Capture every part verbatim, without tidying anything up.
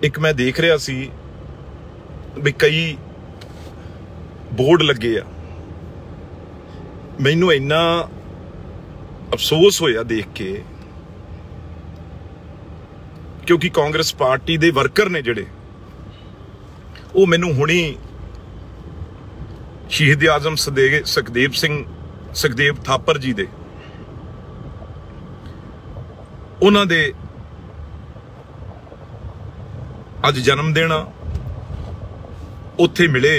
एक मैं देख रहा सी भी कई बोर्ड लगे आ, मैनू इन्ना अफसोस होया देख के, क्योंकि कांग्रेस पार्टी दे वर्कर ने जिहड़े वो मैनू हुणी शहीद आजम सुखदेव सिंह सुखदेव थापर जी दे उन्हां दे अज जन्म देना उत्थे मिले।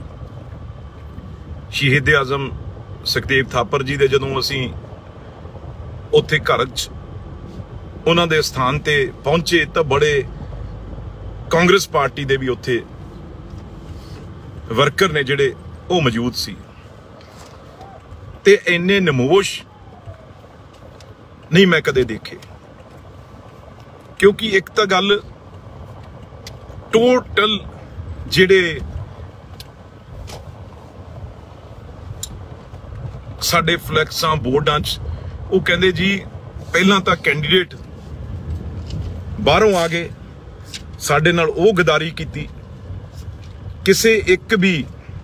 शहीद आजम सुखदेव थापर जी दे जदों असीं उत्थे घर च उन्हां दे स्थान ते पहुंचे तो बड़े कांग्रेस पार्टी दे भी उत्थे वर्कर ने जिहड़े वो मौजूद सी ते इन्ने नमोश नहीं मैं कदे देखे। क्योंकि एक तो गल टोटल जिहड़े साडे फ्लैक्सां बोर्डां च वो कहंदे जी पहलां तां कैंडीडेट बाहरों आ गए, साडे नाल वो गदारी कीती, किसे एक भी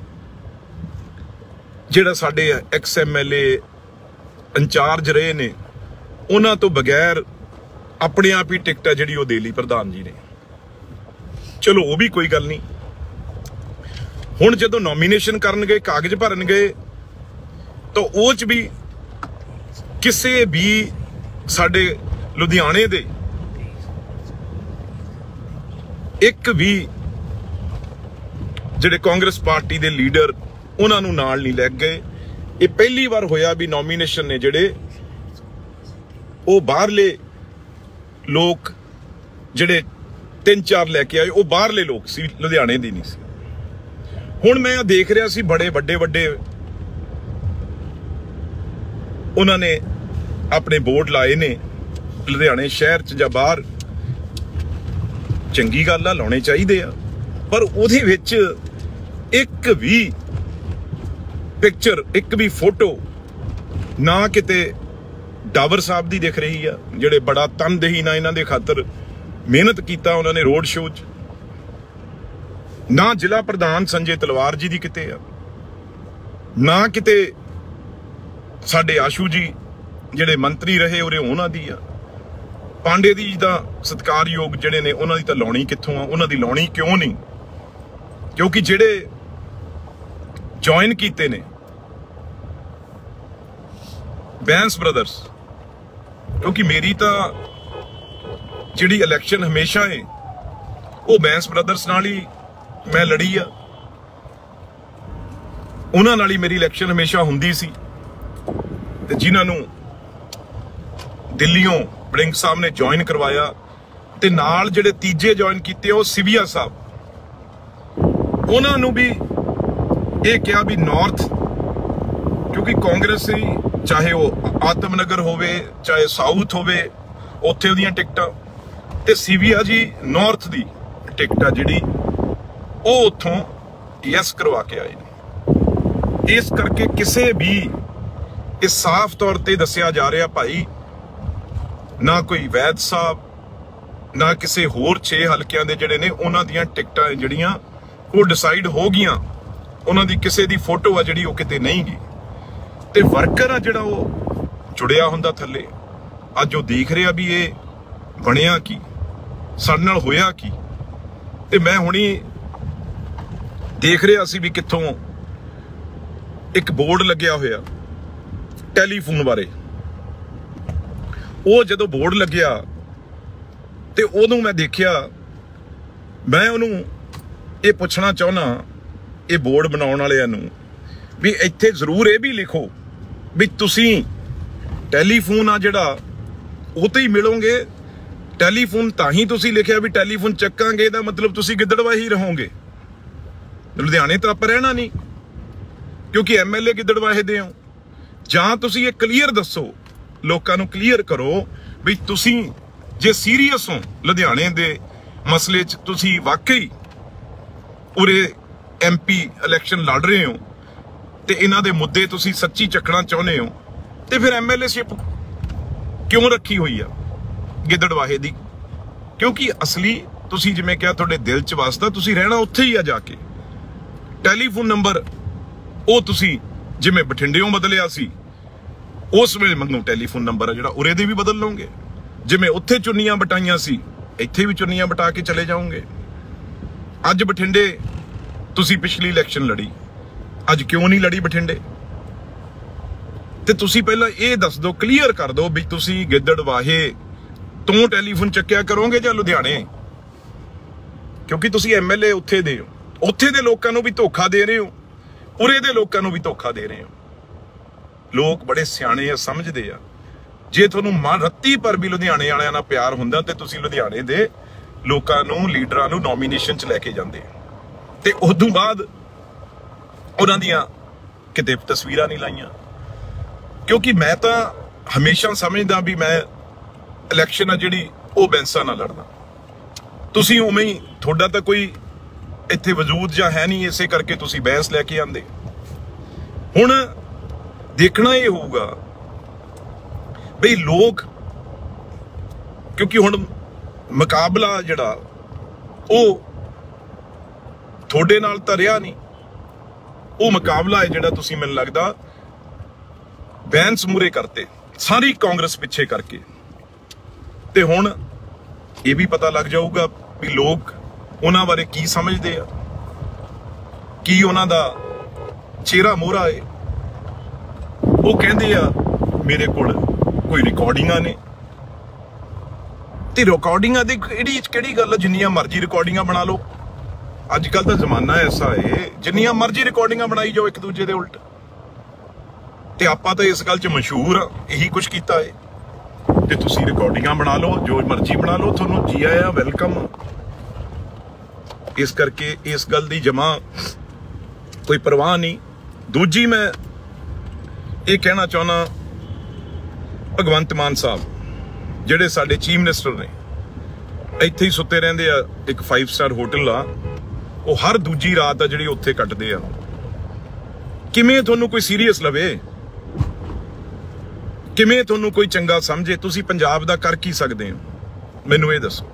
जिहड़ा साडे ex M L A in charge रहे ने उन्हां तो बगैर अपने आप ही टिकट जिहड़ी वो दे लई प्रधान जी ने। चलो वो भी कोई गल नहीं। हुण जदों नॉमीनेशन करन गए, कागज भरन गए, तो वो च भी किसे भी साडे लुधियाने दे एक भी जिहड़े कांग्रेस पार्टी दे लीडर उन्हां नूं नाल नहीं लै गए। ये पहली बार होया भी नॉमीनेशन ने जिहड़े वो बाहरले लोग जिहड़े तीन चार लैके आए वो बाहरले लोग सी, लुधियाने दी नहीं सी। हुण मैं देख रहा सी बड़े वड्डे वड्डे उन्होंने अपने बोर्ड लाए ने लुधियाने शहर च जां बाहर, चंगी गल आ, लाने चाहिए आ, पर उहदे विच एक भी पिक्चर एक भी फोटो ना किते डाबर साहब दी दिख रही है जिहड़े बड़ा तनदेही ना इन्हां दे खातर मेहनत कीता उन्होंने रोड शो च, ना जिला प्रधान संजय तलवार जी दी किते आ, ना किते साडे आशू जी जिहड़े मंत्री रहे उरे उन्हां दी आ, पांडे दी दा सत्कारयोग जिहड़े ने उन्हां दी तां लाउणी कित्थों आ, उन्हां दी लाउणी क्यों नहीं? क्योंकि जिहड़े ज्वाइन कीते ने बैंस ब्रदर्स, क्योंकि मेरी तां जिहड़ी इलैक्शन हमेशा है वो बैंस ब्रदर्स नाल ही मैं लड़ी आ, उन्हां नाल ही मेरी इलैक्शन हमेशा हुंदी सी। ते जिन्हां नूं दिल्लीओं बड़िंग साहब ने ज्वाइन करवाया ते नाल जिहड़े तीजे ज्वाइन कीते वो सिविया साहब, उन्हां नूं भी ये कहा भी नॉर्थ, क्योंकि कांग्रेस ही चाहे वो आत्मनगर होवे चाहे साउथ होवे उत्थे उहदियां टिकटां ते सिविया जी नॉर्थ दी टिकट जिहड़ी वो उत्थों यस करवा के आए ने। इस करके किसे भी इस साफ तौर ते दसिया जा रहा भाई ना कोई वैद साहब ना किसी होर छे हलकियां दे जिहड़े ने उन्हां दीयां टिकटां जिहड़ियां वो डिसाइड हो गईयां, उन्हां दी किसी दी फोटो आ जिहड़ी वो किते नहीं गी ते वर्कर आ जिहड़ा वो जुड़िया हुंदा थल्ले। अज वो देख रहा भी ये बनिया की साडे नाल होया की, ते मैं हुणी देख रहा सी भी कित्थों एक बोर्ड लग्या होया टैलीफोन बारे। वो जदों बोर्ड लग्या ते उदों मैं देखिया, मैं उन्होंने ये पुछना चाहना ये बोर्ड बनाउण वालियां नूं भी इत्थे जरूर ये भी लिखो भी तुसीं टैलीफोन आ जिहड़ा वो तो ही मिलोगे, टैलीफोन तां ही तुसीं लिखिया भी टैलीफोन चक्कांगे इहदा मतलब तुसीं गिद्दड़वाही रहोगे। लुधियाने तो आप रहना नहीं क्योंकि एम एल ए गिद्दड़वाहे दे हो, जां तुसीं ये क्लीयर दसो लोकां नूं क्लीयर करो भी तुसीं जे सीरीयस हो लुधियाने दे मसले च, तुसीं वाकई उरे एम पी इलैक्शन लड़ रहे हो ते इन्हां दे मुद्दे तुसीं सच्ची चखना चाहुंदे हो ते फिर एम एल ए शिप क्यों रखी हुई है गिद्दड़वाहे दी? क्योंकि असली ਤੁਸੀਂ ਜਿਵੇਂ ਕਿਹਾ ਤੁਹਾਡੇ ਦਿਲ 'ਚ ਵਸਦਾ, ਤੁਸੀਂ ਰਹਿਣਾ ਉੱਥੇ ਹੀ ਆ ਜਾ ਕੇ। ਟੈਲੀਫੋਨ ਨੰਬਰ ਉਹ ਤੁਸੀਂ ਜਿਵੇਂ ਬਠਿੰਡਿਓਂ ਬਦਲਿਆ ਸੀ, ਉਸ ਵੇਲੇ ਮੰਗੋ ਟੈਲੀਫੋਨ ਨੰਬਰ ਆ ਜਿਹੜਾ ਉਰੇ ਦੇ ਵੀ ਬਦਲ ਲਓਗੇ। ਜਿਵੇਂ ਉੱਥੇ ਚੁੰਨੀਆਂ ਬਟਾਈਆਂ ਸੀ, ਇੱਥੇ ਵੀ ਚੁੰਨੀਆਂ ਬਟਾ ਕੇ ਚਲੇ ਜਾਓਗੇ। ਅੱਜ ਬਠਿੰਡੇ ਤੁਸੀਂ ਪਿਛਲੀ ਇਲੈਕਸ਼ਨ ਲੜੀ, ਅੱਜ ਕਿਉਂ ਨਹੀਂ ਲੜੀ ਬਠਿੰਡੇ? ਤੇ ਤੁਸੀਂ ਪਹਿਲਾਂ ਇਹ ਦੱਸ ਦਿਓ, ਕਲੀਅਰ ਕਰ ਦਿਓ ਵੀ ਤੁਸੀਂ ਗਿੱਦੜਵਾਹੇ ਤੋਂ ਟੈਲੀਫੋਨ ਚੱਕਿਆ ਕਰੋਗੇ ਜਾਂ ਲੁਧਿਆਣੇ? ਕਿਉਂਕਿ ਤੁਸੀਂ ਐਮਐਲਏ ਉੱਥੇ ਦੇ ਹੋ, ਉੱਥੇ ਦੇ ਲੋਕਾਂ ਨੂੰ ਵੀ ਧੋਖਾ ਦੇ ਰਹੇ ਹੋ, ਉਰੇ ਦੇ ਲੋਕਾਂ ਨੂੰ ਵੀ ਧੋਖਾ ਦੇ ਰਹੇ ਹੋ। ਲੋਕ ਬੜੇ ਸਿਆਣੇ ਆ, ਸਮਝਦੇ ਆ। ਜੇ ਤੁਹਾਨੂੰ ਮਨ ਰੱਤੀ ਪਰ ਵੀ ਲੁਧਿਆਣੇ ਵਾਲਿਆਂ ਨਾਲ ਪਿਆਰ ਹੁੰਦਾ ਤੇ ਤੁਸੀਂ ਲੁਧਿਆਣੇ ਦੇ ਲੋਕਾਂ ਨੂੰ, ਲੀਡਰਾਂ ਨੂੰ ਨੋਮੀਨੇਸ਼ਨ 'ਚ ਲੈ ਕੇ ਜਾਂਦੇ ਤੇ ਉਦੋਂ ਬਾਅਦ ਉਹਨਾਂ ਦੀਆਂ ਕਿਤੇ ਤਸਵੀਰਾਂ ਨਹੀਂ ਲਾਈਆਂ। ਕਿਉਂਕਿ ਮੈਂ ਤਾਂ ਹਮੇਸ਼ਾ ਸਮਝਦਾ ਵੀ ਮੈਂ ਇਲੈਕਸ਼ਨ ਆ ਜਿਹੜੀ ਉਹ ਬੈਂਸਾਂ ਨਾਲ ਲੜਨਾ। ਤੁਸੀਂ ਉਵੇਂ ਹੀ, ਤੁਹਾਡਾ ਤਾਂ ਕੋਈ ਇੱਥੇ ਵਜੂਦ ਜਾਂ ਹੈ ਨਹੀਂ, ਇਸੇ ਕਰਕੇ ਤੁਸੀਂ ਬਹਿਸ ਲੈ ਕੇ ਆਂਦੇ। ਹੁਣ ਦੇਖਣਾ ਇਹ ਹੋਊਗਾ ਬਈ ਲੋਕ, ਕਿਉਂਕਿ ਹੁਣ ਮੁਕਾਬਲਾ ਜਿਹੜਾ ਉਹ ਤੁਹਾਡੇ ਨਾਲ ਤਾਂ ਰਿਹਾ ਨਹੀਂ, ਉਹ ਮੁਕਾਬਲਾ ਹੈ ਜਿਹੜਾ ਤੁਸੀਂ ਮੈਨੂੰ ਲੱਗਦਾ ਬੈਂਸ ਮੂਰੇ ਕਰਤੇ, ਸਾਰੀ ਕਾਂਗਰਸ ਪਿੱਛੇ ਕਰਕੇ। ਤੇ ਹੁਣ ਇਹ ਵੀ ਪਤਾ ਲੱਗ ਜਾਊਗਾ ਵੀ ਲੋਕ ਉਹਨਾਂ ਬਾਰੇ ਕੀ ਸਮਝਦੇ ਆ, ਕੀ ਉਹਨਾਂ ਦਾ ਚਿਹਰਾ ਮੋਹਰਾ ਹੈ। ਉਹ ਕਹਿੰਦੇ ਆ ਮੇਰੇ ਕੋਲ ਕੋਈ ਰਿਕਾਰਡਿੰਗਾਂ ਨੇ, ਤੇ ਰਿਕਾਰਡਿੰਗਾਂ ਦੀ ਕਿਹੜੀ ਕਿਹੜੀ ਗੱਲ, ਜਿੰਨੀਆਂ ਮਰਜ਼ੀ ਰਿਕਾਰਡਿੰਗਾਂ ਬਣਾ ਲਓ। ਅੱਜ ਕੱਲ ਦਾ ਜ਼ਮਾਨਾ ਐਸਾ ਹੈ, ਜਿੰਨੀਆਂ ਮਰਜ਼ੀ ਰਿਕਾਰਡਿੰਗਾਂ ਬਣਾਈ ਜਾਓ ਇੱਕ ਦੂਜੇ ਦੇ ਉਲਟ। ਤੇ ਆਪਾਂ ਤਾਂ ਇਸ ਗੱਲ 'ਚ ਮਸ਼ਹੂਰ ਆ, ਇਹੀ ਕੁਝ ਕੀਤਾ ਹੈ। ਤੇ ਤੁਸੀਂ ਰਿਕਾਰਡਿੰਗਾਂ ਬਣਾ ਲਓ, ਜੋ ਮਰਜ਼ੀ ਬਣਾ ਲਓ, ਤੁਹਾਨੂੰ ਜੀ ਆਇਆ, ਵੈਲਕਮ। ਇਸ ਕਰਕੇ ਇਸ ਗੱਲ ਦੀ ਜਮਾ ਕੋਈ ਪਰਵਾਹ ਨਹੀਂ। ਦੂਜੀ ਮੈਂ ਇਹ ਕਹਿਣਾ ਚਾਹੁੰਦਾ, ਭਗਵੰਤ ਮਾਨ ਸਾਹਿਬ ਜਿਹੜੇ ਸਾਡੇ ਚੀਫ ਮਿਨਿਸਟਰ ਨੇ, ਇੱਥੇ ਹੀ ਸੁੱਤੇ ਰਹਿੰਦੇ ਆ। ਇੱਕ ਫਾਈਵ ਸਟਾਰ ਹੋਟਲ ਆ, ਉਹ ਹਰ ਦੂਜੀ ਰਾਤ ਆ ਜਿਹੜੀ ਉੱਥੇ ਕੱਟਦੇ ਆ। ਕਿਵੇਂ ਤੁਹਾਨੂੰ ਕੋਈ ਸੀਰੀਅਸ ਲਵੇ? ਕਿਵੇਂ ਤੁਹਾਨੂੰ ਕੋਈ ਚੰਗਾ ਸਮਝੇ? ਤੁਸੀਂ ਪੰਜਾਬ ਦਾ ਕਰ ਕੀ ਸਕਦੇ ਹੋ? ਮੈਨੂੰ ਇਹ ਦੱਸੋ।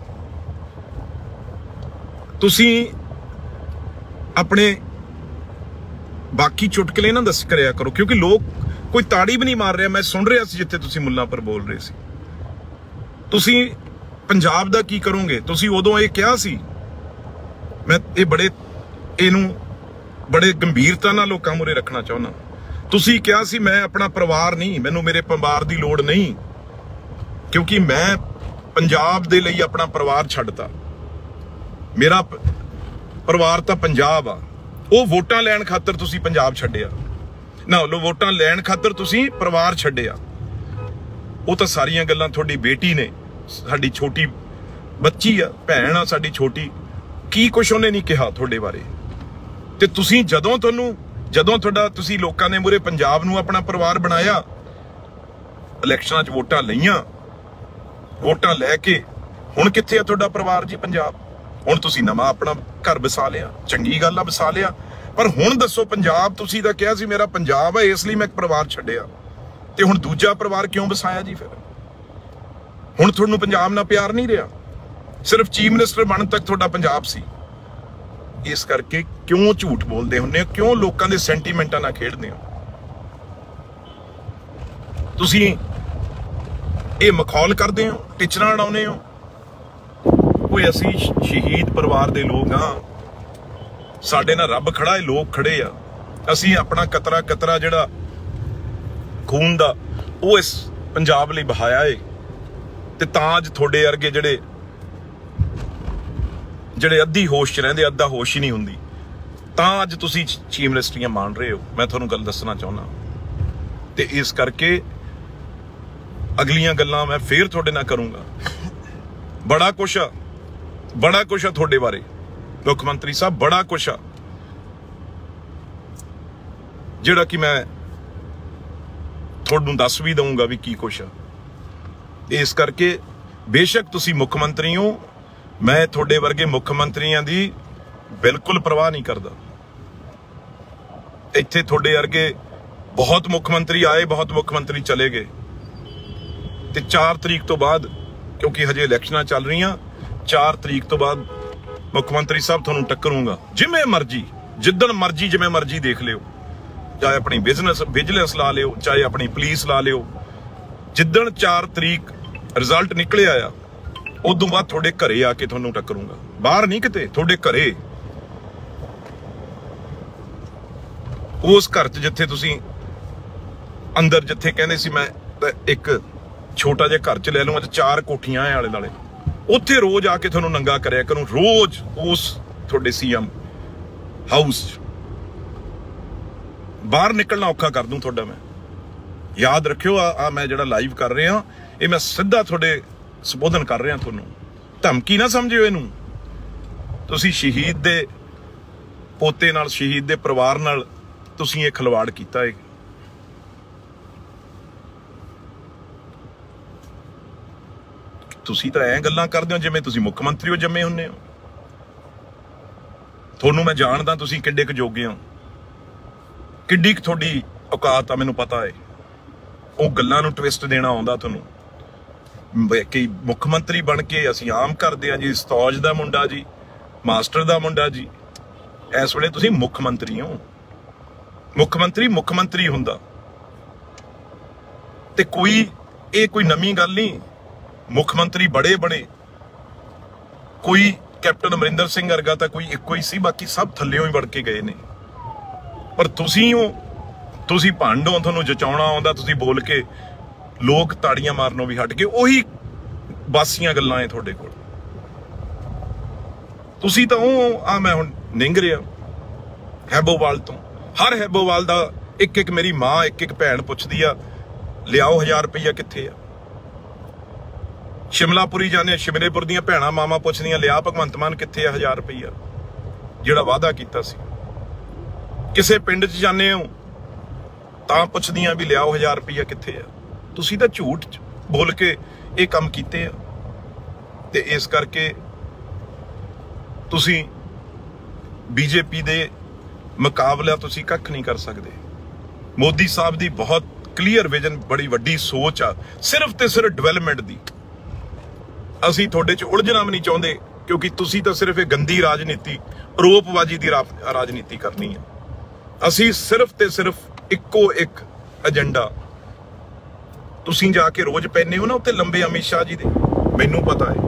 ਤੁਸੀਂ ਆਪਣੇ ਬਾਕੀ ਚੁਟਕਲੇ ਨਾ ਦੱਸ ਕਰਿਆ ਕਰੋ, ਕਿਉਂਕਿ ਲੋਕ ਕੋਈ ਤਾੜੀ ਵੀ ਨਹੀਂ ਮਾਰ ਰਿਹਾ। ਮੈਂ ਸੁਣ ਰਿਹਾ ਸੀ ਜਿੱਥੇ ਤੁਸੀਂ ਮੁੱਲਾਂ ਪਰ ਬੋਲ ਰਹੇ ਸੀ। ਤੁਸੀਂ ਪੰਜਾਬ ਦਾ ਕੀ ਕਰੋਗੇ? ਤੁਸੀਂ ਉਦੋਂ ਇਹ ਕਿਹਾ ਸੀ, ਮੈਂ ਇਹ ਬੜੇ ਇਹਨੂੰ ਬੜੇ ਗੰਭੀਰਤਾ ਨਾਲ ਲੋਕਾਂ ਮੂਹਰੇ ਰੱਖਣਾ ਚਾਹੁੰਦਾ। ਤੁਸੀਂ ਕਿਹਾ ਸੀ ਮੈਂ ਆਪਣਾ ਪਰਿਵਾਰ ਨਹੀਂ, ਮੈਨੂੰ ਮੇਰੇ ਪਰਿਵਾਰ ਦੀ ਲੋੜ ਨਹੀਂ, ਕਿਉਂਕਿ ਮੈਂ ਪੰਜਾਬ ਦੇ ਲਈ ਆਪਣਾ ਪਰਿਵਾਰ ਛੱਡਤਾ। ਮੇਰਾ ਪਰਿਵਾਰ ਤਾਂ ਪੰਜਾਬ ਆ। ਉਹ ਵੋਟਾਂ ਲੈਣ ਖਾਤਰ ਤੁਸੀਂ ਪੰਜਾਬ ਛੱਡਿਆ ਨਾ, ਲੋ ਵੋਟਾਂ ਲੈਣ ਖਾਤਰ ਤੁਸੀਂ ਪਰਿਵਾਰ ਛੱਡਿਆ। ਉਹ ਤਾਂ ਸਾਰੀਆਂ ਗੱਲਾਂ ਤੁਹਾਡੀ ਬੇਟੀ ਨੇ, ਸਾਡੀ ਛੋਟੀ ਬੱਚੀ ਆ, ਭੈਣ ਆ ਸਾਡੀ ਛੋਟੀ, ਕੀ ਕੁਛ ਉਹਨੇ ਨਹੀਂ ਕਿਹਾ ਤੁਹਾਡੇ ਬਾਰੇ। ਤੇ ਤੁਸੀਂ ਜਦੋਂ ਤੁਹਾਨੂੰ ਜਦੋਂ ਤੁਹਾਡਾ ਤੁਸੀਂ ਲੋਕਾਂ ਦੇ ਮੂਹਰੇ ਪੰਜਾਬ ਨੂੰ ਆਪਣਾ ਪਰਿਵਾਰ ਬਣਾਇਆ, ਇਲੈਕਸ਼ਨਾਂ 'ਚ ਵੋਟਾਂ ਲਈਆਂ, ਵੋਟਾਂ ਲੈ ਕੇ ਹੁਣ ਕਿੱਥੇ ਆ ਤੁਹਾਡਾ ਪਰਿਵਾਰ ਜੀ ਪੰਜਾਬ? ਹੁਣ ਤੁਸੀਂ ਨਵਾਂ ਆਪਣਾ ਘਰ ਵਸਾ ਲਿਆ, ਚੰਗੀ ਗੱਲ ਆ, ਵਸਾ ਲਿਆ। ਪਰ ਹੁਣ ਦੱਸੋ, ਪੰਜਾਬ ਤੁਸੀਂ ਤਾਂ ਕਿਹਾ ਸੀ ਮੇਰਾ ਪੰਜਾਬ ਹੈ, ਇਸ ਲਈ ਮੈਂ ਇੱਕ ਪਰਿਵਾਰ ਛੱਡਿਆ, ਤੇ ਹੁਣ ਦੂਜਾ ਪਰਿਵਾਰ ਕਿਉਂ ਵਸਾਇਆ ਜੀ? ਫਿਰ ਹੁਣ ਤੁਹਾਨੂੰ ਪੰਜਾਬ ਨਾਲ ਪਿਆਰ ਨਹੀਂ ਰਿਹਾ, ਸਿਰਫ ਚੀਫ ਮਿਨਿਸਟਰ ਬਣਨ ਤੱਕ ਤੁਹਾਡਾ ਪੰਜਾਬ ਸੀ। ਇਸ ਕਰਕੇ ਕਿਉਂ ਝੂਠ ਬੋਲਦੇ ਹੁੰਦੇ ਹੋ? ਕਿਉਂ ਲੋਕਾਂ ਦੇ ਸੈਂਟੀਮੈਂਟਾਂ ਨਾਲ ਖੇਡਦੇ ਹੋ? ਤੁਸੀਂ ਇਹ ਮਖੌਲ ਕਰਦੇ ਹੋ, ਟਿਚਰਾਂ ਉਡਾਉਂਦੇ ਹੋ। ਕੋਈ ਅਸੀਂ ਸ਼ਹੀਦ ਪਰਿਵਾਰ ਦੇ ਲੋਕ ਹਾਂ, ਸਾਡੇ ਨਾਲ ਰੱਬ ਖੜਾ ਹੈ, ਲੋਕ ਖੜੇ ਆ। ਅਸੀਂ ਆਪਣਾ ਕਤਰਾ ਕਤਰਾ ਜਿਹੜਾ ਖੂਨ ਦਾ ਉਹ ਇਸ ਪੰਜਾਬ ਲਈ ਬਹਾਇਆ ਏ, ਤੇ ਤਾਂ ਅੱਜ ਤੁਹਾਡੇ ਵਰਗੇ ਜਿਹੜੇ ਜਿਹੜੇ ਅੱਧੀ ਹੋਸ਼ 'ਚ ਰਹਿੰਦੇ, ਅੱਧਾ ਹੋਸ਼ ਹੀ ਨਹੀਂ ਹੁੰਦੀ, ਤਾਂ ਅੱਜ ਤੁਸੀਂ ਚੀਫ ਮਿਨਿਸਟਰੀਆਂ ਮੰਨ ਰਹੇ ਹੋ। ਮੈਂ ਤੁਹਾਨੂੰ ਗੱਲ ਦੱਸਣਾ ਚਾਹੁੰਦਾ। ਤੇ ਇਸ ਕਰਕੇ ਅਗਲੀਆਂ ਗੱਲਾਂ ਮੈਂ ਫੇਰ ਤੁਹਾਡੇ ਨਾਲ ਕਰੂੰਗਾ। ਬੜਾ ਕੁਛ ਆ, ਬੜਾ ਕੁਛ ਆ ਤੁਹਾਡੇ ਬਾਰੇ ਮੁੱਖ ਮੰਤਰੀ ਸਾਹਿਬ, ਬੜਾ ਕੁਛ ਆ ਜਿਹੜਾ ਕਿ ਮੈਂ ਤੁਹਾਨੂੰ ਦੱਸ ਵੀ ਦਊਂਗਾ ਵੀ ਕੀ ਕੁਛ ਆ। ਇਸ ਕਰਕੇ ਬੇਸ਼ੱਕ ਤੁਸੀਂ ਮੁੱਖ ਮੰਤਰੀ ਹੋ, ਮੈਂ ਤੁਹਾਡੇ ਵਰਗੇ ਮੁੱਖ ਮੰਤਰੀਆਂ ਦੀ ਬਿਲਕੁਲ ਪਰਵਾਹ ਨਹੀਂ ਕਰਦਾ। ਇੱਥੇ ਤੁਹਾਡੇ ਵਰਗੇ ਬਹੁਤ ਮੁੱਖ ਮੰਤਰੀ ਆਏ, ਬਹੁਤ ਮੁੱਖ ਮੰਤਰੀ ਚਲੇ ਗਏ। ਤੇ ਚਾਰ ਤਰੀਕ ਤੋਂ ਬਾਅਦ, ਕਿਉਂਕਿ ਹਜੇ ਇਲੈਕਸ਼ਨਾਂ ਚੱਲ ਰਹੀਆਂ, चार तरीक तो बाद मुख्यमंत्री साहब तुहानूं टक्करूंगा जिवें मर्जी, जिद्दण मर्जी जिवें मर्जी देख लिओ, चाहे अपनी बिजनेस विजिलेंस ला लिओ, चाहे अपनी पुलिस ला लिओ। जिद्दण चार तरीक रिजल्ट निकले आया उदों बाद तुहाडे घरे आके तुहानूं टक्करूंगा, बाहर नहीं किते, तुहाडे घरे उस घर च जिथे तुसीं अंदर जिथे कहंदे सी मैं एक छोटा जिहा घर च ले लूँ, अज चार कोठियां आले दुआले, उत्थे रोज आके तुहानूं नंगा करिया करूं, रोज उस तुहाडे सीएम हाउस बाहर निकलना औखा कर दूं तुहाडा। मैं याद रखियो आ, आ मैं जिहड़ा लाइव कर रहा ये मैं सीधा तुहाडे संबोधन कर रहा, तुहानूं धमकी ना समझियो इहनूं। तुसीं शहीद दे पोते नाल, शहीद दे परिवार नाल तुसीं ये खिलवाड़ कीता है। तुसीं तां ऐ गल्लां करदे हो जिवें तुसीं मुख मंत्री हो जम्मे हुंदे हो। तुहानूं मैं जाणदा तुसीं किड्डे क जोगे हो, किड्डी क तुहाडी औकात आ, मैनूं पता है। ਉਹ ਗੱਲਾਂ ਨੂੰ ਟਵਿਸਟ ਦੇਣਾ ਆਉਂਦਾ ਤੁਹਾਨੂੰ ਕਿ ਮੁੱਖ ਮੰਤਰੀ ਬਣ ਕੇ ਅਸੀਂ ਆਮ ਕਰਦੇ ਆ ਜੀ, ਸਤੌਜ ਦਾ ਮੁੰਡਾ ਜੀ, ਮਾਸਟਰ ਦਾ ਮੁੰਡਾ ਜੀ। ਇਸ ਵੇਲੇ ਤੁਸੀਂ ਮੁੱਖ ਮੰਤਰੀ ਹੋ। ਮੁੱਖ ਮੰਤਰੀ ਮੁੱਖ ਮੰਤਰੀ ਹੁੰਦਾ ਤੇ ਕੋਈ ਇਹ ਕੋਈ ਨਵੀਂ ਗੱਲ ਨਹੀਂ। ਮੁੱਖ ਮੰਤਰੀ ਬੜੇ ਬੜੇ, ਕੋਈ ਕੈਪਟਨ ਅਮਰਿੰਦਰ ਸਿੰਘ ਵਰਗਾ ਤਾਂ ਕੋਈ ਇੱਕੋ ਹੀ ਸੀ, ਬਾਕੀ ਸਭ ਥੱਲਿਓਂ ਹੀ ਵੜ ਕੇ ਗਏ ਨੇ। ਪਰ ਤੁਸੀਂ ਹੋ, ਤੁਸੀਂ ਭੰਡ ਹੋ, ਤੁਹਾਨੂੰ ਜਚਾਉਣਾ ਆਉਂਦਾ, ਤੁਸੀਂ ਬੋਲ ਕੇ ਲੋਕ ਤਾੜੀਆਂ ਮਾਰਨੋਂ ਵੀ ਹਟ ਕੇ ਉਹੀ ਬਾਸੀਆਂ ਗੱਲਾਂ ਐ ਤੁਹਾਡੇ ਕੋਲ। ਤੁਸੀਂ ਤਾਂ ਉਹ ਆ ਮੈਂ ਹੁਣ ਨਿੰਗ ਰਿਹਾ ਹੈਬੋਵਾਲ ਤੋਂ, ਹਰ ਹੈਬੋਵਾਲ ਦਾ ਇੱਕ ਇੱਕ ਮੇਰੀ ਮਾਂ ਇੱਕ ਇੱਕ ਭੈਣ ਪੁੱਛਦੀ ਆ ਲਿਆਓ ਹਜ਼ਾਰ ਰੁਪਈਆ ਕਿੱਥੇ ਆ। ਸ਼ਿਮਲਾਪੁਰੀ ਜਾਣੇ, ਸ਼ਿਮਲੇਪੁਰ ਦੀਆਂ ਭੈਣਾਂ ਮਾਵਾਂ ਪੁੱਛਦੀਆਂ ਲਿਆ ਭਗਵੰਤ ਮਾਨ ਕਿੱਥੇ ਆ ਹਜ਼ਾਰ ਰੁਪਈਆ ਜਿਹੜਾ ਵਾਅਦਾ ਕੀਤਾ ਸੀ। ਕਿਸੇ ਪਿੰਡ 'ਚ ਜਾਂਦੇ ਹੋ ਤਾਂ ਪੁੱਛਦੀਆਂ ਵੀ ਲਿਆਓ ਹਜ਼ਾਰ ਰੁਪਈਆ ਕਿੱਥੇ ਆ। ਤੁਸੀਂ ਤਾਂ ਝੂਠ ਬੋਲ ਕੇ ਇਹ ਕੰਮ ਕੀਤੇ ਆ ਤੇ ਇਸ ਕਰਕੇ ਤੁਸੀਂ ਬੀਜੇਪੀ ਦੇ ਮੁਕਾਬਲਾ ਤੁਸੀਂ ਕੱਖ ਨਹੀਂ ਕਰ ਸਕਦੇ। ਮੋਦੀ ਸਾਹਿਬ ਦੀ ਬਹੁਤ ਕਲੀਅਰ ਵਿਜ਼ਨ, ਬੜੀ ਵੱਡੀ ਸੋਚ ਆ, ਸਿਰਫ ਤੇ ਸਿਰਫ ਡਿਵੈਲਪਮੈਂਟ ਦੀ। ਅਸੀਂ ਤੁਹਾਡੇ 'ਚ ਉਲਝਣਾ ਵੀ ਨਹੀਂ ਚਾਹੁੰਦੇ ਕਿਉਂਕਿ ਤੁਸੀਂ ਤਾਂ ਸਿਰਫ ਇਹ ਗੰਦੀ ਰਾਜਨੀਤੀ, ਆਰੋਪਬਾਜ਼ੀ ਦੀ ਰਾਜਨੀਤੀ ਕਰਨੀ ਆ। ਅਸੀਂ ਸਿਰਫ ਤੇ ਸਿਰਫ ਇੱਕੋ ਇੱਕ ਏਜੰਡਾ, ਤੁਸੀਂ ਜਾ ਕੇ ਰੋਜ਼ ਪੈਨੇ ਹੋ ਨਾ ਉੱਤੇ ਲੰਬੇ ਅਮਿਤ ਸ਼ਾਹ ਜੀ ਦੇ, ਮੈਨੂੰ ਪਤਾ ਹੈ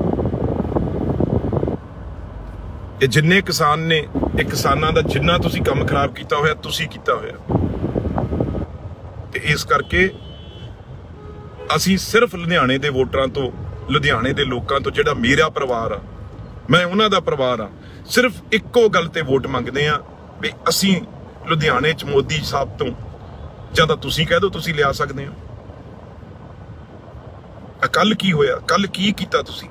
ਕਿ ਜਿੰਨੇ ਕਿਸਾਨ ਨੇ, ਇਹ ਕਿਸਾਨਾਂ ਦਾ ਜਿੰਨਾ ਤੁਸੀਂ ਕੰਮ ਖਰਾਬ ਕੀਤਾ ਹੋਇਆ ਤੁਸੀਂ ਕੀਤਾ ਹੋਇਆ। ਤੇ ਇਸ ਕਰਕੇ ਅਸੀਂ ਸਿਰਫ ਲੁਧਿਆਣੇ ਦੇ ਵੋਟਰਾਂ ਤੋਂ, ਲੁਧਿਆਣੇ ਦੇ ਲੋਕਾਂ ਤੋਂ, ਜਿਹੜਾ ਮੇਰਾ ਪਰਿਵਾਰ ਆ, ਮੈਂ ਉਹਨਾਂ ਦਾ ਪਰਿਵਾਰ ਆ, ਸਿਰਫ ਇੱਕੋ ਗੱਲ ਤੇ ਵੋਟ ਮੰਗਦੇ ਆ ਵੀ ਅਸੀਂ ਲੁਧਿਆਣੇ 'ਚ ਮੋਦੀ ਸਾਹਿਬ ਤੋਂ ਜਾਂ ਤਾਂ ਤੁਸੀਂ ਕਹਿ ਦਿਓ ਤੁਸੀਂ ਲਿਆ ਸਕਦੇ ਹੋ। ਕੱਲ ਕੀ ਹੋਇਆ, ਕੱਲ ਕੀ ਕੀਤਾ ਤੁਸੀਂ?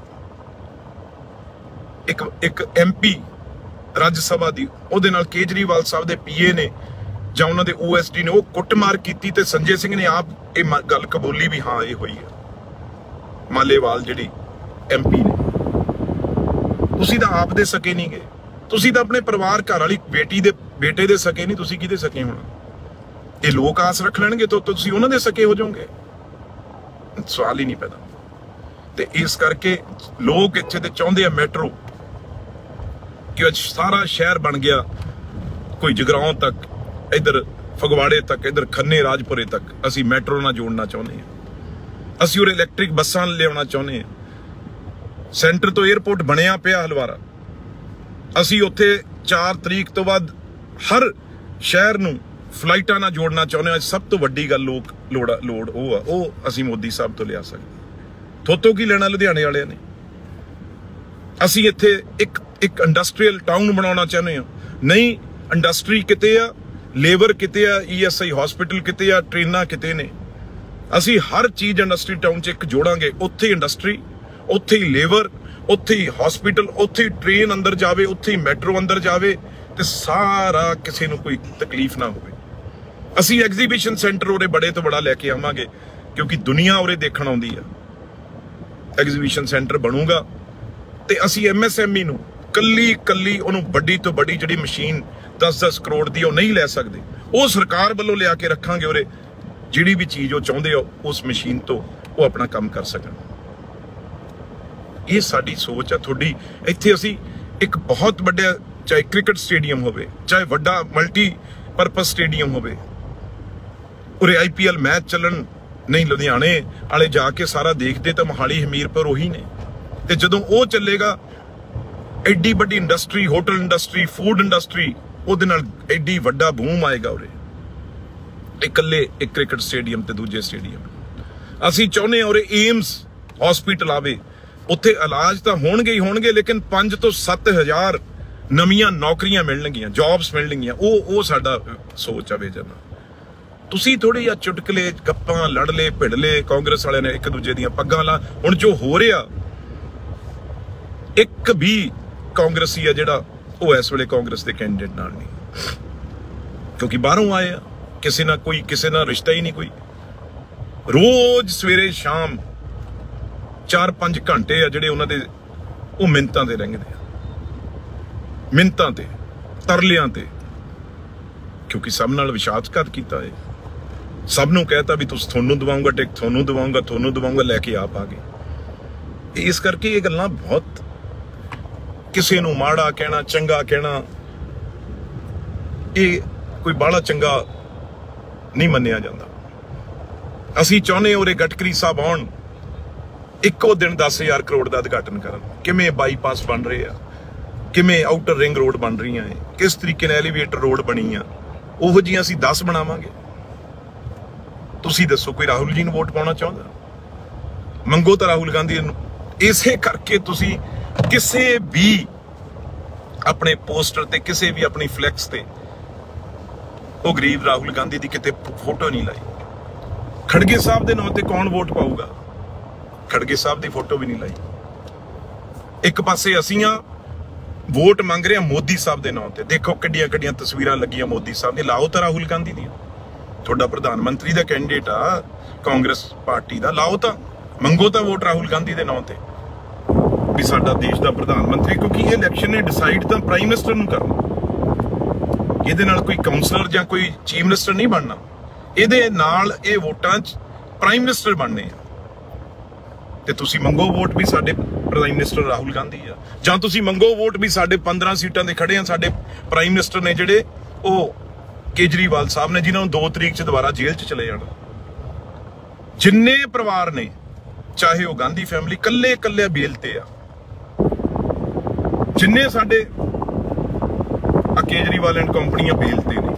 ਇੱਕ ਇੱਕ ਐਮਪੀ ਰਾਜ ਸਭਾ ਦੀ, ਉਹਦੇ ਨਾਲ ਕੇਜਰੀਵਾਲ ਸਾਹਿਬ ਦੇ ਪੀਏ ਨੇ ਜਾਂ ਉਹਨਾਂ ਦੇ ਓਐਸਡੀ ਨੇ ਉਹ ਕੁੱਟਮਾਰ ਕੀਤੀ ਤੇ ਸੰਜੇ ਸਿੰਘ ਨੇ ਆਪ ਇਹ ਗੱਲ ਕਬੂਲੀ ਵੀ ਹਾਂ ਇਹ ਹੋਈ ਹੈ। ਮਾਲੇਵਾਲ ਜਿਹੜੀ ਐਮਪੀ ਨੇ, ਤੁਸੀਂ ਤਾਂ ਆਪ ਦੇ ਸਕੇ ਨਹੀਂ ਗਏ, ਤੁਸੀਂ ਤਾਂ ਆਪਣੇ ਪਰਿਵਾਰ ਘਰ ਵਾਲੀ ਬੇਟੀ ਦੇ ਬੇਟੇ ਦੇ ਸਕੇ ਨਹੀਂ, ਤੁਸੀਂ ਕਿਹਦੇ ਸਕੇ ਹੋਣਾ? ਇਹ ਲੋਕ ਆਸ ਰੱਖ ਲੈਣਗੇ ਤਾਂ ਤੁਸੀਂ ਉਹਨਾਂ ਦੇ ਸਕੇ ਹੋ ਜਾਓਗੇ, ਸਵਾਲ ਹੀ ਨਹੀਂ ਪੈਦਾ। ਤੇ ਇਸ ਕਰਕੇ ਲੋਕ ਇੱਥੇ ਤੇ ਚਾਹੁੰਦੇ ਆ ਮੈਟਰੋ, ਕਿ ਅੱਜ ਸਾਰਾ ਸ਼ਹਿਰ ਬਣ ਗਿਆ, ਕੋਈ ਜਗਰਾਉਂ ਤੱਕ, ਇਧਰ ਫਗਵਾੜੇ ਤੱਕ, ਇਧਰ ਖੰਨੇ ਰਾਜਪੁਰੇ ਤੱਕ ਅਸੀਂ ਮੈਟਰੋ ਨਾਲ ਜੋੜਨਾ ਚਾਹੁੰਦੇ ਹਾਂ। ਅਸੀਂ ਉਹ ਇਲੈਕਟ੍ਰਿਕ ਬੱਸਾਂ ਲਿਆਉਣਾ ਚਾਹੁੰਦੇ ਹਾਂ। ਸੈਂਟਰ ਤੋਂ 에ਅਰਪੋਰਟ ਬਣਿਆ ਪਿਆ ਹਲਵਾਰਾ, ਅਸੀਂ ਉੱਥੇ ਚਾਰ ਤਰੀਕ ਤੋਂ ਬਾਅਦ ਹਰ ਸ਼ਹਿਰ ਨੂੰ ਫਲਾਈਟਾਂ ਨਾਲ ਜੋੜਨਾ ਚਾਹੁੰਦੇ ਹਾਂ। ਸਭ ਤੋਂ ਵੱਡੀ ਗੱਲ ਲੋਕ ਲੋੜ ਲੋੜ ਉਹ ਆ, ਉਹ ਅਸੀਂ ਮੋਦੀ ਸਾਹਿਬ ਤੋਂ ਲਿਆ ਸਕਦੇ। ਥੋਤੋਂ ਕੀ ਲੈਣਾ ਲੁਧਿਆਣੇ ਵਾਲਿਆਂ ਨੇ? ਅਸੀਂ ਇੱਥੇ ਇੱਕ ਇੱਕ ਇੰਡਸਟਰੀਅਲ ਟਾਊਨ ਬਣਾਉਣਾ ਚਾਹੁੰਦੇ ਹਾਂ। ਨਹੀਂ, ਇੰਡਸਟਰੀ ਕਿਤੇ ਆ, ਲੇਬਰ ਕਿਤੇ ਆ, ਈਐਸਆਈ ਹਸਪੀਟਲ ਕਿਤੇ ਆ, ਟ੍ਰੇਨਾਂ ਕਿਤੇ ਨੇ। ਅਸੀਂ ਹਰ ਚੀਜ਼ ਇੰਡਸਟਰੀ ਟਾਊਨ 'ਚ ਇੱਕ ਜੋੜਾਂਗੇ। ਉੱਥੇ ਇੰਡਸਟਰੀ, ਉੱਥੇ ਹੀ ਲੇਬਰ, ਉੱਥੇ ਹੀ ਹਸਪੀਟਲ, ਉੱਥੇ ਹੀ ਟ੍ਰੇਨ ਅੰਦਰ ਜਾਵੇ, ਉੱਥੇ ਹੀ ਮੈਟਰੋ ਅੰਦਰ ਜਾਵੇ ਤੇ ਸਾਰਾ ਕਿਸੇ ਨੂੰ ਕੋਈ ਤਕਲੀਫ ਨਾ ਹੋਵੇ। ਅਸੀਂ ਐਗਜ਼ੀਬਿਸ਼ਨ ਸੈਂਟਰ ਉਰੇ ਬੜੇ ਤੋਂ ਬੜਾ ਲੈ ਕੇ ਆਵਾਂਗੇ ਕਿਉਂਕਿ ਦੁਨੀਆ ਉਰੇ ਦੇਖਣ ਆਉਂਦੀ ਆ। ਐਗਜ਼ੀਬਿਸ਼ਨ ਸੈਂਟਰ ਬਣੂਗਾ ਤੇ ਅਸੀਂ ਐਮਐਸਐਮਈ ਨੂੰ ਕੱਲੀ ਕੱਲੀ ਉਹਨੂੰ ਵੱਡੀ ਤੋਂ ਵੱਡੀ ਜਿਹੜੀ ਮਸ਼ੀਨ ਦਸ ਦਸ ਕਰੋੜ ਦੀ ਉਹ ਨਹੀਂ ਲੈ ਸਕਦੇ, ਉਹ ਸਰਕਾਰ ਵੱਲੋਂ ਲਿਆ ਕੇ ਰੱਖਾਂਗੇ ਉਰੇ। ਜਿਹੜੀ ਵੀ ਚੀਜ਼ ਉਹ ਚਾਹੁੰਦੇ ਹੋ ਉਸ ਮਸ਼ੀਨ ਤੋਂ ਉਹ ਆਪਣਾ ਕੰਮ ਕਰ ਸਕਣ। ये साडी सोच है। थोड़ी इत्थे असी एक बहुत वड्डा, चाहे क्रिकेट स्टेडियम होवे, चाहे वड्डा मल्टी परपज स्टेडियम होवे, उरे आई पी एल मैच चलन नहीं, लुधियाने वाले जाके सारा देखते तो मोहाली हमीरपुर उही ने। ते जदों वो चलेगा एडी वड्डी industry, hotel industry, food industry, उहदे नाल एडी वड्डा बूम आएगा उरे। इकल्ले एक क्रिकेट स्टेडियम ते दूजे स्टेडियम असी चाहुंदे हां उरे एम्स हॉस्पिटल आवे, उत्थे इलाज तो होणगे ही होणगे, लेकिन पांच तो सत्त हजार नवीं नौकरियां मिलणगियां, जॉब्स मिलणगियां। वो वो साडा सोच आ विजन। तुसी थोड़ी जिहा चुटकले गप्पां लड़ले भिड़ले कांग्रेस वाले ने एक दूजे दियां पग्गां ला। हुण जो हो रहा, एक भी कांग्रेसी है जिहड़ा वो इस वेले कांग्रेस के कैंडीडेट नाल नहीं, क्योंकि बाहरों आए आ, किसी ना कोई किसी ना रिश्ता ही नहीं कोई। रोज सवेरे शाम चार पांच घंटे आ जिहड़े उन्हां दे वो मिन्नतां ते लंघदे आ, मिन्नतां ते तरलियां ते, क्योंकि सब नाल विश्वासघात कीता है। सब नूं कहता भी तुस थोनू दवाऊंगा टिक, थोनू दवाऊंगा, थोनू दवाऊंगा, लैके आप आ गए। इस करके ये गल्लां बहुत, किसी नूं माड़ा कहना, चंगा कहना, ये कोई बाला चंगा नहीं मन्निया जाता। असी चाहुंदे उरे गडकरी साहब आउण, इक्को दिन दस हजार करोड़ का उद्घाटन करन, किवें बाईपास बन रहे आ, किवें आउटर रिंग रोड बन रही है, किस तरीके नाल एलीवेटर रोड बनी आ, उहो जिहियां असीं दस बनावांगे। तुसीं दसो कोई राहुल जी नूं वोट पाउणा चाहुंदा? मंगो तो राहुल गांधी नूं। इसे करके तुसीं किसे भी अपने पोस्टर ते, किसे भी अपनी फ्लैक्स ते वो गरीब राहुल गांधी की किते फोटो नहीं लाई। खड़गे साहब के नाम से कौन वोट पाऊगा? खड़गे साहब की फोटो भी नहीं लाई। एक पासे असीं आ वोट मंग रहे हैं मोदी साहब के नाम से। देखो किड्डियां किड्डियां तस्वीरां लगियां मोदी साहब ने, लाओ तो राहुल गांधी दी, थोड़ा प्रधानमंत्री का कैंडीडेट आ कांग्रेस पार्टी का, लाओ तो, मंगो तो वोट राहुल गांधी के नाम से भी साडा देश का प्रधानमंत्री। क्योंकि ये इलैक्शन ने डिसाइड तो प्राइम मिनिस्टर नूं करना, ये कोई काउंसलर या कोई चीफ मिनिस्टर नहीं बनना, ये नाल ये वोटां च प्राइम मिनिस्टर बनने आ। ते तुसी मंगो वोट भी साडे प्राइम मिनिस्टर राहुल गांधी आ, जां तुसी मंगो वोट भी साडे पंद्रह सीटां दे खड़े आ साडे प्राइम मिनिस्टर ने जिहड़े ओ केजरीवाल साहब ने, जिन्होंने दो तरीक च दोबारा जेल च चले जाना। जिन्ने परिवार ने, चाहे वह गांधी फैमिली कल्ले कल्ले बेल ते आ, जिन्ने साडे केजरीवाल एंड कंपनियां बेल ते ने,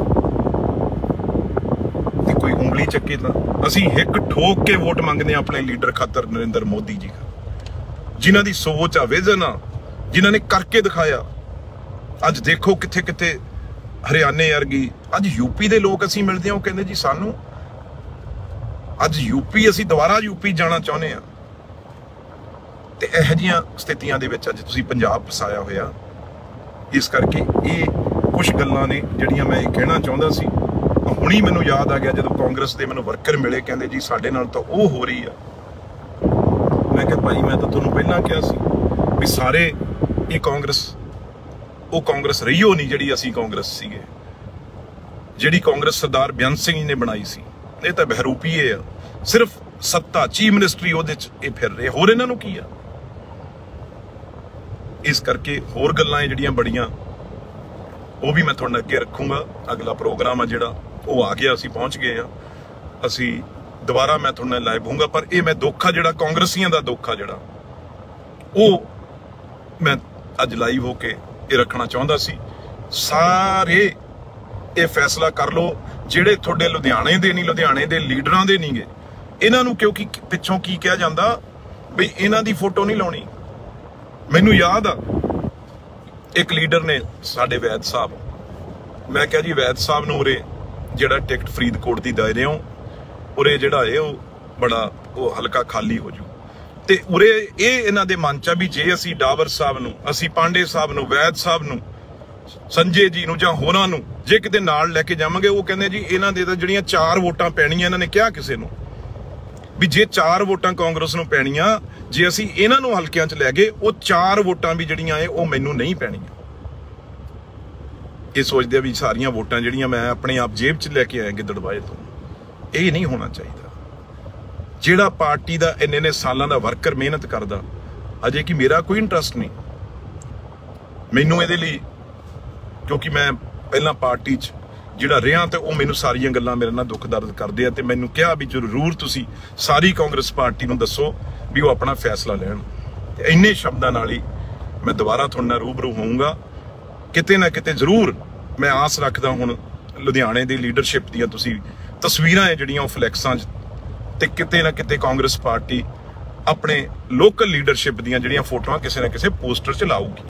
ते कोई उंगली चक्के तो असी हिक ठोक के वोट मंगते हैं अपने लीडर खातर, नरेंद्र मोदी जी का, जिन्हां दी सोच आ, विजन आ, जिन्हां ने करके दिखाया। अज देखो किथे किथे हरियाणे वर्गी, अज यूपी के लोग असी मिलते हैं, वो कहते जी सानू अज यूपी, असी दोबारा यूपी जाना चाहते हैं। ते इहो जिहियां स्थितियां दे विच अज तुसीं पंजाब फसाया होया। इस करके ये कुछ गल्लां ने जिहड़ियां मैं कहना चाहुंदा सी। हुणी मैनूं याद आ गया जदों कांग्रेस के मैनूं वर्कर मिले, कहंदे जी साडे नाल तां ओह हो रही आ। मैं कहा भाई मैं तो तुहानूं पहिलां कहा सी भी सारे ये कांग्रेस, वो कांग्रेस रही हो नहीं जिहड़ी असीं कांग्रेस सीगे, जिहड़ी कांग्रेस सरदार बेअंत सिंह जी ने बनाई सी। ये तां बहरूपीए आ, सिर्फ सत्ता चीफ मिनिस्ट्री उहदे च ये फिर रहे, होर इन्हां नूं की आ। इस करके होर गल्लां जिहड़ियां बड़ियां वो भी मैं तुहाडे अगे रखूंगा। अगला प्रोग्राम है जिहड़ा वो आ गया, असीं पहुंच गए आ, असीं दोबारा मैं तुहाडे नाल लाइव होऊंगा। पर ये मैं दुख आ जिहड़ा कांग्रेसियां दा दुख आ जिहड़ा वो मैं अज लाइव होके ये रखना चाहुंदा सी। सारे ये फैसला कर लो जिहड़े तुहाडे लुधियाणे दे नहीं, लुधियाणे दे लीडरां दे नहीं गे, इन्हां नूं क्योंकि पिछों की कहा जांदा भी इन्हां दी फोटो नहीं लाउणी। मैनूं याद आ एक लीडर ने साडे वैद साहब, मैं कहा जी वैद साहब नूं उरे जिहड़ा टिकट फरीदकोट दी दे रहे हो, उरे जिहड़ा है वो बड़ा वो हल्का खाली हो जू। ते उरे ये इन्हां दे मन च भी जे असी डावर साहब नूं, असी पांडे साहब नूं, वैद साहब नूं, संजय जी नूं जां होरां नूं जे किते नाल लैके जावांगे, वो कहंदे जी इन्हां दे तां जिहड़ियां चार वोटां पैणीआं, इन्हां ने कहा किसे नूं भी जे चार वोटां कांग्रेस नूं पैणीआं, जे असी इन्हां नूं हलकिआं च लै गए, वो चार वोटां भी जिहड़ियां है वो मैनूं नहीं पैणीआं। ये सोचदे भी सारियां वोटां जिहड़ियां मैं अपने आप जेब च लैके आया गिद्दड़बाहे तो, ये नहीं होना चाहिए। जिहड़ा पार्टी दा इन्ने इन्ने सालां दा वर्कर मेहनत करदा, ਅਜੇ ਕਿ ਮੇਰਾ ਕੋਈ ਇੰਟਰਸਟ ਨਹੀਂ, ਮੈਨੂੰ ਇਹਦੇ ਲਈ, ਕਿਉਂਕਿ ਮੈਂ ਪਹਿਲਾਂ ਪਾਰਟੀ 'ਚ ਜਿਹੜਾ ਰਿਹਾ ਤੇ ਉਹ ਮੈਨੂੰ ਸਾਰੀਆਂ ਗੱਲਾਂ ਮੇਰੇ ਨਾਲ ਦੁੱਖ ਦਰਦ ਕਰਦੇ ਆ, ਤੇ ਮੈਨੂੰ ਕਿਹਾ ਵੀ ਜ਼ਰੂਰ ਤੁਸੀਂ ਸਾਰੀ ਕਾਂਗਰਸ ਪਾਰਟੀ ਨੂੰ ਦੱਸੋ ਵੀ ਉਹ ਆਪਣਾ ਫੈਸਲਾ ਲੈਣ। ਤੇ ਇੰਨੇ ਸ਼ਬਦਾਂ ਨਾਲ ਹੀ ਮੈਂ ਦੁਬਾਰਾ ਤੁਹਾਡੇ ਨਾਲ ਰੂਬਰੂ ਹੋਊਂਗਾ। ਕਿਤੇ ਨਾ ਕਿਤੇ ਜ਼ਰੂਰ ਮੈਂ ਆਸ ਰੱਖਦਾ ਹੁਣ ਲੁਧਿਆਣੇ ਦੀ ਲੀਡਰਸ਼ਿਪ ਦੀਆਂ ਤੁਸੀਂ ਤਸਵੀਰਾਂ ਹੈ ਜਿਹੜੀਆਂ ਉਹ ਫਲੈਕਸਾਂ 'ਚ, ਤੇ ਕਿਤੇ ਨਾ ਕਿਤੇ ਕਾਂਗਰਸ ਪਾਰਟੀ ਆਪਣੇ ਲੋਕਲ ਲੀਡਰਸ਼ਿਪ ਦੀਆਂ ਜਿਹੜੀਆਂ ਫੋਟੋਆਂ ਕਿਸੇ ਨਾ ਕਿਸੇ ਪੋਸਟਰ 'ਚ ਲਾਊਗੀ।